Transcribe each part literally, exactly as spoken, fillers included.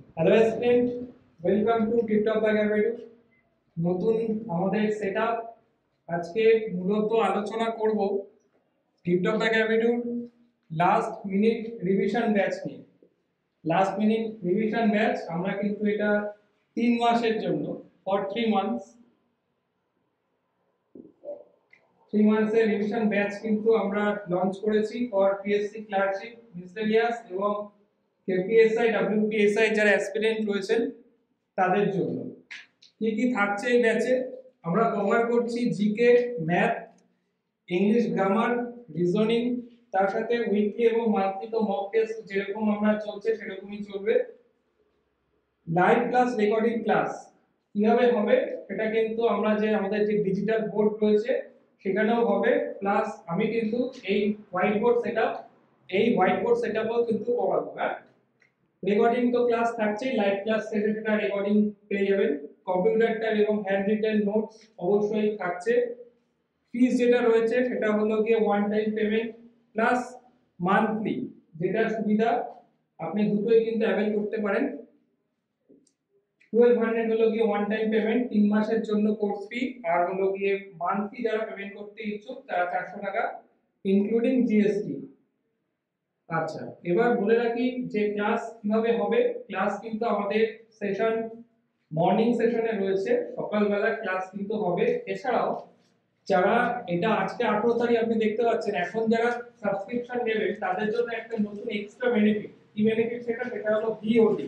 Hello student, welcome to Tiptop Academy. নতুন আমাদের setup. আজকে মূলত আলোচনা করব টিপটপ একাডেমির লাস্ট মিনিট রিভিশন ব্যাচ নিয়ে। লাস্ট মিনিট রিভিশন ব্যাচ আমরা কিন্তু এটা তিন মাসের জন্য, ফর থ্রি মান্থস থ্রি মান্থসের রিভিশন ব্যাচ কিন্তু আমরা লঞ্চ করেছি ফর পিএসসি ক্লার্কশিপ, মিসেলিয়াস এবং কেপিএসআই, ডব্লিউপিএসআই যারা অ্যাসপিরেন্ট রয়েছেন তাদের জন্য। কি কি থাকছে এই ব্যাচে? আমরা কভার করছি GK, math, English grammar, reasoning, তার সাথে উইকলি এবং মান্থলি তো মক টেস্ট যেরকম আমরা চলছে সেরকমই চলবে। লাইভ ক্লাস, রেকর্ডিং ক্লাস কিভাবে হবে সেটা কিন্তু আমরা যে আমাদের যে ডিজিটাল বোর্ড রয়েছে সেখানেও হবে, প্লাস আমি কিন্তু এই হোয়াইট বোর্ড সেটআপ এই হোয়াইট বোর্ড সেটআপও কিন্তু করাবো। হ্যাঁ, রেকর্ডিং তো ক্লাস থাকছেই, লাইভ ক্লাস শেষে সেটা রেকর্ডিং পেয়ে যাবেন। কম্পিউটার ট্যাব এবং হ্যান্ড রিটেন নোটস অবশ্যই থাকছে। ফিস যেটা রয়েছে সেটা হলো গিয়ে one time payment plus monthly, যেটা সুবিধা আপনি দুটোই কিন্তু অ্যাভেল করতে পারেন। টুয়েলভ হান্ড্রেড হলো গিয়ে ওয়ান টাইম পেমেন্ট তিন মাসের জন্য কোর্স ফি, আর হলো গিয়ে মান্থলি যারা পেমেন্ট করতে ইচ্ছুক তারা চারশো টাকা ইনক্লুডিং জিএসটি। আচ্ছা, এবার বলে রাখি যে ক্লাস কিভাবে হবে। ক্লাস কিন্তু আমাদের সেশন মর্নিং সেশনে রয়েছে, সকালবেলা ক্লাস কিন্তু হবে। এছাড়াও যারা এটা আজকে আঠারো তারিখ আপনি দেখতে পাচ্ছেন, এখন যারা সাবস্ক্রিপশন নেবেন তাদের জন্য একটা নতুন এক্সট্রা বেনিফিট। কি বেনিফিট সেটা? সেটা হলো ভিওডি।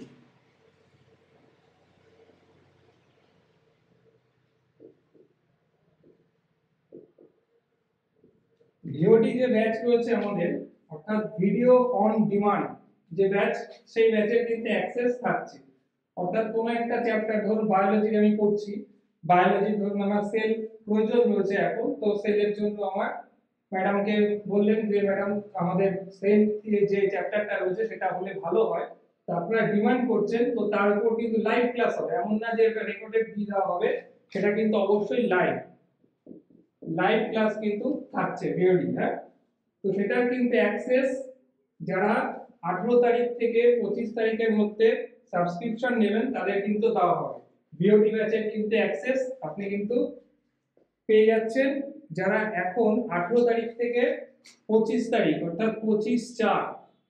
ভিওডি যে ব্যাচ রয়েছে আমাদের, অর্থাৎ ভিডিও অন ডিমান্ড যে ব্যাচ, সেই ব্যাচের কিন্তু অ্যাক্সেস থাকছে। অর্থাৎ কোনো একটা চ্যাপ্টার, ধরুন বায়োলজি আমি পড়ছি, বায়োলজি ধরুন আমার সেল প্রয়োজন রয়েছে এখন, তো সেলের জন্য আমার ম্যাডামকে বললেন যে ম্যাডাম আমাদের সেল যে চ্যাপ্টারটা রয়েছে সেটা হলে ভালো হয়, তো আপনারা ডিমান্ড করছেন, তো তার উপর কিন্তু লাইভ ক্লাস হবে। এমন না যে এটা রেকর্ডেড দিয়ে দেওয়া হবে, সেটা কিন্তু অবশ্যই লাইভ লাইভ ক্লাস কিন্তু থাকছে ভিওডি। হ্যাঁ, তো সেটার কিন্তু অ্যাক্সেস যারা আঠারো তারিখ থেকে পঁচিশ তারিখের মধ্যে সাবস্ক্রিপশন নেবেন তাদের কিন্তু দেওয়া হবে। ভিওডি ব্যাচের কিন্তু অ্যাক্সেস আপনি কিন্তু পেয়ে যাচ্ছেন যারা এখন আঠারো তারিখ থেকে পঁচিশ তারিখ, অর্থাৎ পঁচিশ চার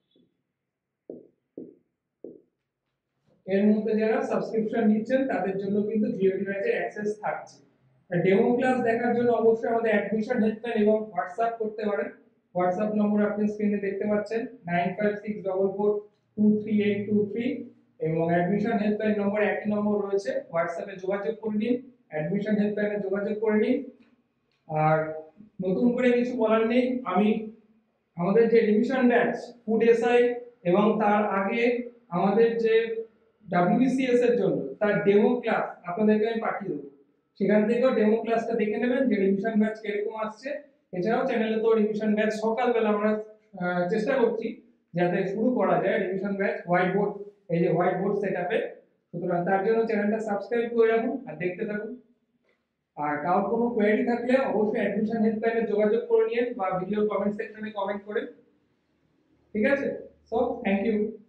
এর মধ্যে যারা সাবস্ক্রিপশন নিচ্ছেন তাদের জন্য কিন্তু ভিওডি ব্যাচের অ্যাক্সেস থাকছে। ডেমো ক্লাস দেখার জন্য অবশ্যই আমাদের অ্যাডমিশন হেল্পলাইন এবং হোয়াটসঅ্যাপ করতে পারেন। হোয়াটসঅ্যাপ নম্বর আপনি স্ক্রিনে দেখতে পাচ্ছেন, nine five six four four two three eight two three, এবং অ্যাডমিশন হেল্পলাইন নম্বর একই নম্বর রয়েছে। হোয়াটসঅ্যাপে যোগাযোগ করে নিন, অ্যাডমিশন হেল্পলাইনে যোগাযোগ করে নিন। আর নতুন করে কিছু বলার নেই। আমি আমাদের যে রিভিশন ব্যাচ ফুড এসআই এবং তার আগে আমাদের যে ডাব্লিউবিসিএস এর জন্য তার ডেমো ক্লাস আপনাদেরকে আমি পাঠিয়ে দেবো, সেখান থেকেও ডেমো ক্লাসটা দেখে নেবেন যে রিভিশন ব্যাচ কিরকম আসছে। এছাড়াও চ্যানেলে তো রিভিশন ব্যাচ সকালবেলা আমরা চেষ্টা করছি যাতে শুরু করা যায় রিভিশন ব্যাচ হোয়াইট বোর্ড, এই যে হোয়াইট বোর্ড সেটআপে। সুতরাং তার জন্য চ্যানেলটা সাবস্ক্রাইব করে রাখুন আর দেখতে থাকুন। আর কারোর কোনো কোয়েরি থাকলে অবশ্যই অ্যাডমিশন হেল্পলাইনে যোগাযোগ করে নিন বা ভিডিও কমেন্ট সেকশনে কমেন্ট করেন। ঠিক আছে? So thank you.